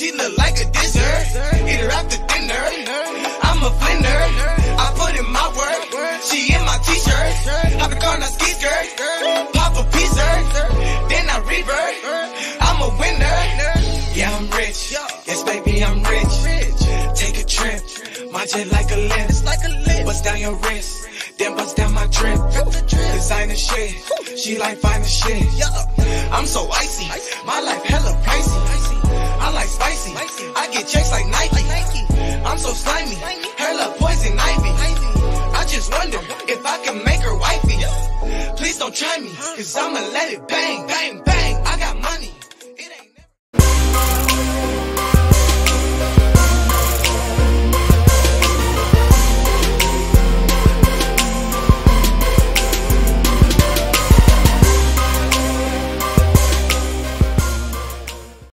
She look like a dessert. Eat her after dinner. I'm a blender. I put in my work. She in my t-shirt. Hop the car, not ski skirt. Pop a pizza. Then I revert. I'm a winner. Yeah, I'm rich. Yes, baby, I'm rich. Take a trip. My jet like a lift. Bust down your wrist. Then bust down my drip. Designer shit. She like finer shit. I'm so icy. My life hella pricey. I like spicy. I get checks like Nike. I'm so slimy. Her love poison ivy. I just wonder if I can make her wifey. Please don't try me, cause I'ma let it bang, bang, bang.